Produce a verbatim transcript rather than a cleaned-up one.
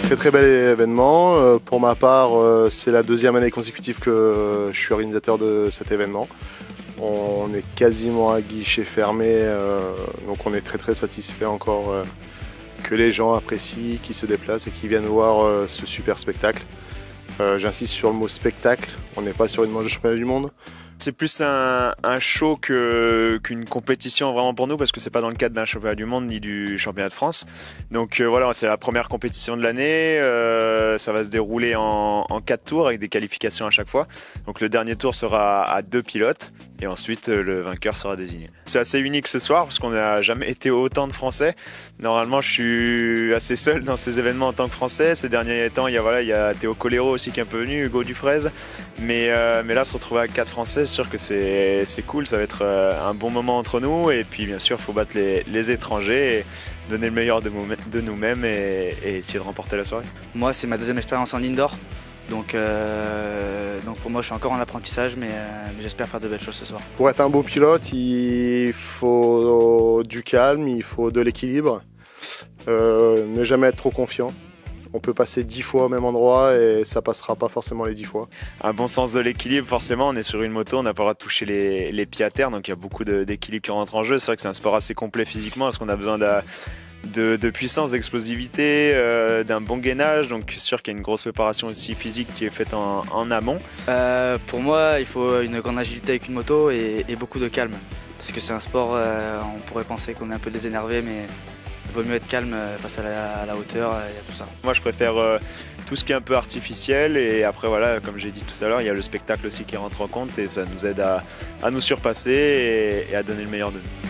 Très très bel événement. Euh, pour ma part, euh, c'est la deuxième année consécutive que euh, je suis organisateur de cet événement. On est quasiment à guichet fermé, euh, donc on est très très satisfait encore euh, que les gens apprécient, qui se déplacent et qui viennent voir euh, ce super spectacle. Euh, J'insiste sur le mot spectacle, on n'est pas sur une manche de championnat du monde. C'est plus un, un show que, qu'une compétition vraiment pour nous parce que c'est pas dans le cadre d'un championnat du monde ni du championnat de France. Donc euh, voilà, c'est la première compétition de l'année. Euh, ça va se dérouler en, en quatre tours avec des qualifications à chaque fois. Donc le dernier tour sera à deux pilotes et ensuite euh, le vainqueur sera désigné. C'est assez unique ce soir parce qu'on n'a jamais été autant de Français. Normalement, je suis assez seul dans ces événements en tant que Français. Ces derniers temps, il y a voilà, il y a Théo Colero aussi qui est un peu venu, Hugo Dufraise. Mais euh, mais là, se retrouver à quatre Français, c'est sûr que c'est c'est cool, ça va être un bon moment entre nous et puis bien sûr il faut battre les, les étrangers et donner le meilleur de, de nous-mêmes et, et essayer de remporter la soirée. Moi c'est ma deuxième expérience en indoor, donc, euh, donc pour moi je suis encore en apprentissage mais, euh, mais j'espère faire de belles choses ce soir. Pour être un bon pilote, il faut du calme, il faut de l'équilibre, euh, ne jamais être trop confiant. On peut passer dix fois au même endroit et ça passera pas forcément les dix fois. Un bon sens de l'équilibre, forcément, on est sur une moto, on n'a pas le droit de toucher les, les pieds à terre, donc il y a beaucoup d'équilibre qui rentre en jeu. C'est vrai que c'est un sport assez complet physiquement, parce qu'on a besoin de, de, de puissance, d'explosivité, euh, d'un bon gainage, donc c'est sûr qu'il y a une grosse préparation aussi physique qui est faite en, en amont. Euh, pour moi, il faut une grande agilité avec une moto et, et beaucoup de calme, parce que c'est un sport, euh, on pourrait penser qu'on est un peu désénervé, mais il vaut mieux être calme face à la, à la hauteur et à tout ça. Moi je préfère euh, tout ce qui est un peu artificiel et après voilà, comme j'ai dit tout à l'heure, il y a le spectacle aussi qui rentre en compte et ça nous aide à, à nous surpasser et, et à donner le meilleur de nous.